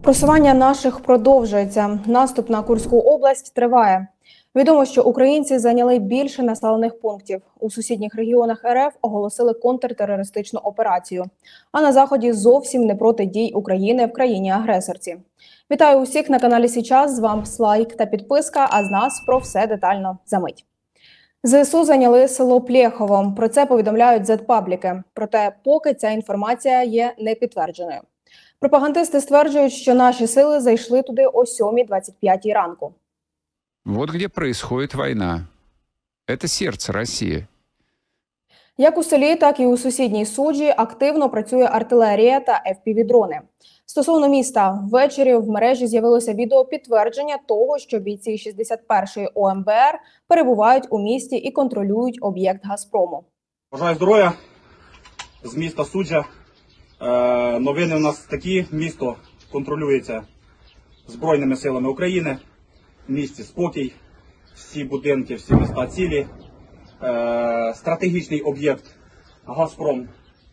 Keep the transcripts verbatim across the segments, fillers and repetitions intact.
Просування наших продовжується. Наступ на Курську область триває. Відомо, що українці зайняли більше населених пунктів. У сусідніх регіонах РФ оголосили контртерористичну операцію. А на Заході зовсім не проти дій України в країні-агресорці. Вітаю усіх на каналі Січас. З вами лайк та підписка, а з нас про все детально за мить. ЗСУ зайняли село Плєхово. Про це повідомляють зет-пабліки. Проте поки ця інформація є непідтвердженою. Пропагандисти стверджують, що наші сили зайшли туди о сьомій двадцять п'ять ранку. Вот где происходит война. Это сердце Росії. Як у селі, так і у сусідній Суджі активно працює артилерія та еф пі ві-дрони. Стосовно міста, ввечері в мережі з'явилося відео підтвердження того, що бійці шістдесят першої о ем бе ер перебувають у місті і контролюють об'єкт Газпрому. Бажаю здоров'я з міста Суджа. Е, новини у нас такі. Місто контролюється Збройними силами України. В місті спокій, всі будинки, всі міста цілі. Е, стратегічний об'єкт Газпром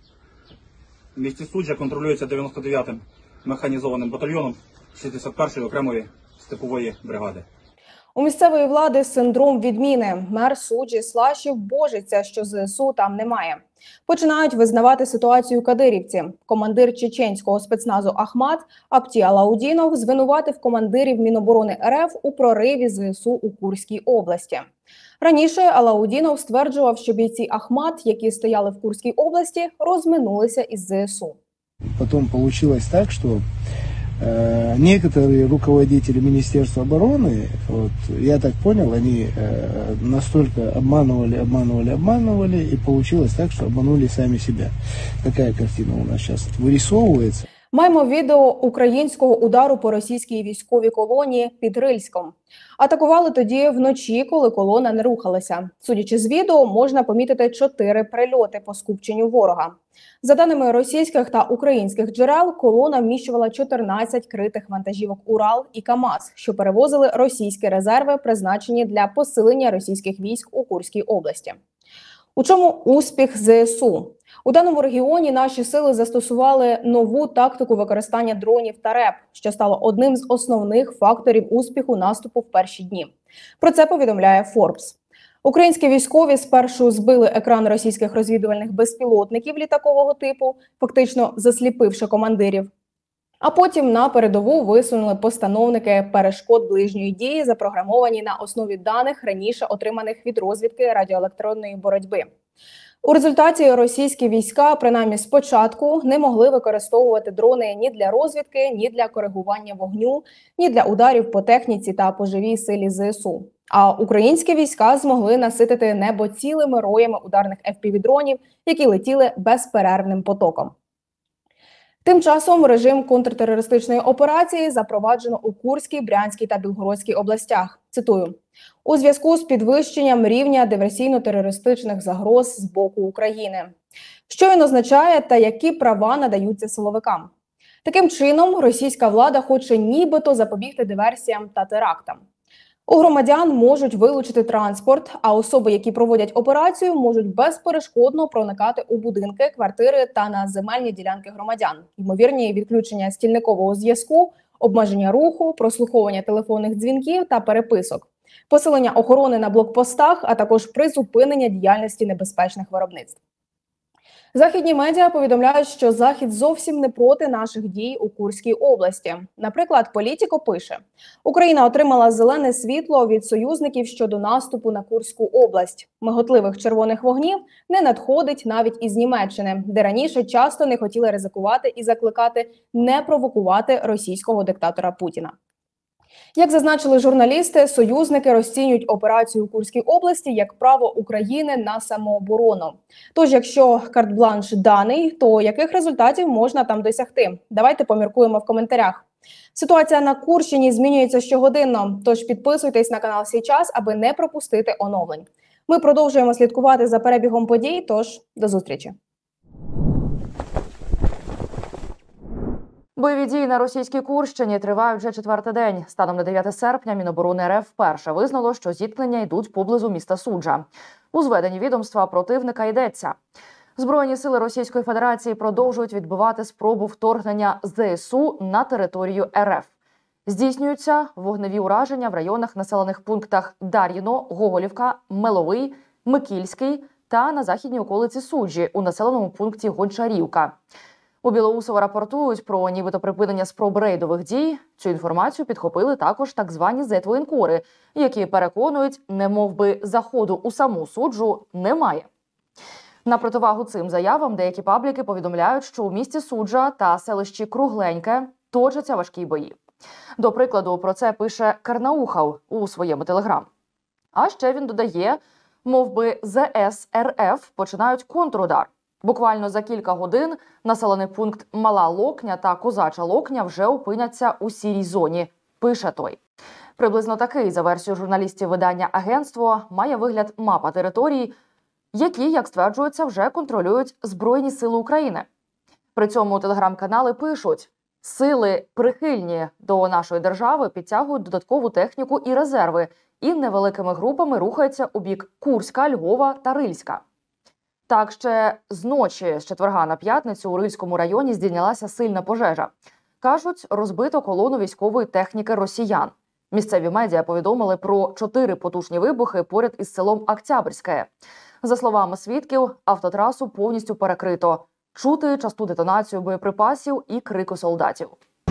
в місті Суджа контролюється дев'яносто дев'ятим механізованим батальйоном шістдесят першої окремої степової бригади. У місцевої влади синдром відміни. Мер Суджі Слашів божиться, що ЗСУ там немає. Починають визнавати ситуацію кадирівці. Командир чеченського спецназу Ахмат Апті Алаудінов звинуватив командирів Міноборони РФ у прориві ЗСУ у Курській області. Раніше Алаудінов стверджував, що бійці Ахмат, які стояли в Курській області, розминулися із ЗСУ. Потім вийшло так, що э, некоторые руководители Министерства обороны, вот, я так понял, они э, настолько обманывали, обманывали, обманывали, и получилось так, что обманули сами себя. Такая картина у нас сейчас вырисовывается. Маємо відео українського удару по російській військовій колонії під Рильськом. Атакували тоді вночі, коли колона не рухалася. Судячи з відео, можна помітити чотири прильоти по скупченню ворога. За даними російських та українських джерел, колона вміщувала чотирнадцять критих вантажівок «Урал» і «КамАЗ», що перевозили російські резерви, призначені для посилення російських військ у Курській області. У чому успіх ЗСУ? У даному регіоні наші сили застосували нову тактику використання дронів та РЕП, що стало одним з основних факторів успіху наступу в перші дні. Про це повідомляє Forbes. Українські військові спершу збили екран російських розвідувальних безпілотників літакового типу, фактично засліпивши командирів. А потім на передову висунули постановники перешкод ближньої дії, запрограмовані на основі даних, раніше отриманих від розвідки радіоелектронної боротьби. У результаті російські війська, принаймні спочатку, не могли використовувати дрони ні для розвідки, ні для коригування вогню, ні для ударів по техніці та по живій силі ЗСУ. А українські війська змогли наситити небо цілими роями ударних еф пі ві-дронів, які летіли безперервним потоком. Тим часом режим контртерористичної операції запроваджено у Курській, Брянській та Білгородській областях. Цитую. «У зв'язку з підвищенням рівня диверсійно-терористичних загроз з боку України». Що він означає та які права надаються силовикам? Таким чином, російська влада хоче нібито запобігти диверсіям та терактам. У громадян можуть вилучити транспорт, а особи, які проводять операцію, можуть безперешкодно проникати у будинки, квартири та на земельні ділянки громадян. Ймовірні відключення стільникового зв'язку, обмеження руху, прослуховування телефонних дзвінків та переписок, посилення охорони на блокпостах, а також призупинення діяльності небезпечних виробництв. Західні медіа повідомляють, що Захід зовсім не проти наших дій у Курській області. Наприклад, Політіко пише, Україна отримала зелене світло від союзників щодо наступу на Курську область. Миготливих червоних вогнів не надходить навіть із Німеччини, де раніше часто не хотіли ризикувати і закликати не провокувати російського диктатора Путіна. Як зазначили журналісти, союзники розцінюють операцію у Курській області як право України на самооборону. Тож, якщо карт-бланш даний, то яких результатів можна там досягти? Давайте поміркуємо в коментарях. Ситуація на Курщині змінюється щогодинно, тож підписуйтесь на канал Січас, аби не пропустити оновлень. Ми продовжуємо слідкувати за перебігом подій, тож до зустрічі. Бойові дії на російській Курщині тривають вже четвертий день. Станом на дев'яте серпня Міноборони РФ вперше визнало, що зіткнення йдуть поблизу міста Суджа. У зведенні відомства противника йдеться. Збройні сили Російської Федерації продовжують відбивати спробу вторгнення зе ес у на територію ер еф. Здійснюються вогневі ураження в районах населених пунктах Дар'їно, Гоголівка, Меловий, Микільський та на західній околиці Суджі у населеному пункті Гончарівка. У Білоусово рапортують про нібито припинення спроб рейдових дій. Цю інформацію підхопили також так звані зет-воєнкори, які переконують, немовби заходу у саму Суджу немає. На противагу цим заявам деякі пабліки повідомляють, що у місті Суджа та селищі Кругленьке точаться важкі бої. До прикладу, про це пише Карнаухов у своєму телеграм. А ще він додає, мовби зе ес ер еф починають контрудар. Буквально за кілька годин населений пункт Мала Локня та Козача Локня вже опиняться у сірій зоні, пише той. Приблизно такий, за версією журналістів видання «Агентство», має вигляд мапа територій, які, як стверджується, вже контролюють Збройні сили України. При цьому телеграм-канали пишуть, сили, прихильні до нашої держави, підтягують додаткову техніку і резерви і невеликими групами рухаються у бік Курська, Львова та Рильська. Так, ще з ночі з четверга на п'ятницю у Рильському районі здійнялася сильна пожежа. Кажуть, розбито колону військової техніки росіян. Місцеві медіа повідомили про чотири потужні вибухи поряд із селом Октябрьське. За словами свідків, автотрасу повністю перекрито. Чути часту детонацію боєприпасів і крику солдатів.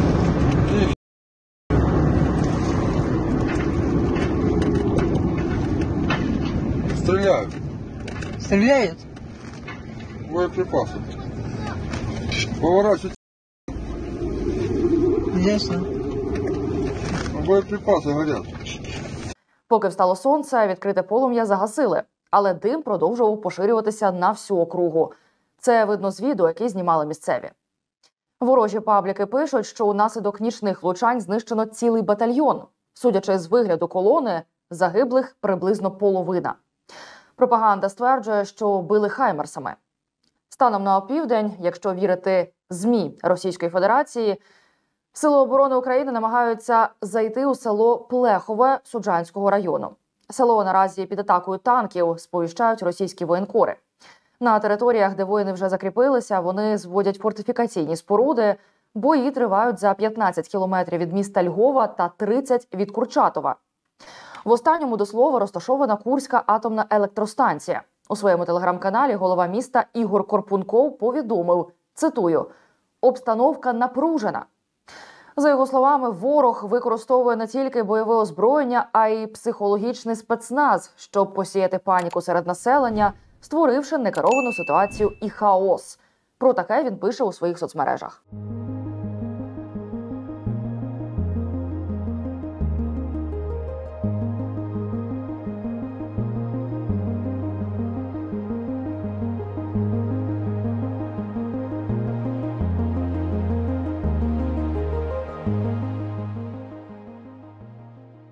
Стреляют. Стреляют? Боеприпасы. Поворачивать. Ясно. Боеприпасы горят. Поки встало сонце, відкрите полум'я загасили, але дим продовжував поширюватися на всю округу. Це видно з відео, яке знімали місцеві. Ворожі пабліки пишуть, що унаслідок нічних влучань знищено цілий батальйон. Судячи з вигляду колони, загиблих приблизно половина. Пропаганда стверджує, що били хаймерсами. Станом на опівдень, якщо вірити ЗМІ Російської Федерації, Сили оборони України намагаються зайти у село Плехове Суджанського району. Село наразі під атакою танків, сповіщають російські воєнкори. На територіях, де воїни вже закріпилися, вони зводять фортифікаційні споруди. Бої тривають за п'ятнадцять кілометрів від міста Львова та тридцять від Курчатова. В останньому, до слова, розташована Курська атомна електростанція. У своєму телеграм-каналі голова міста Ігор Корпунков повідомив, цитую, «Обстановка напружена». За його словами, ворог використовує не тільки бойове озброєння, а й психологічний спецназ, щоб посіяти паніку серед населення, створивши некеровану ситуацію і хаос. Про таке він пише у своїх соцмережах.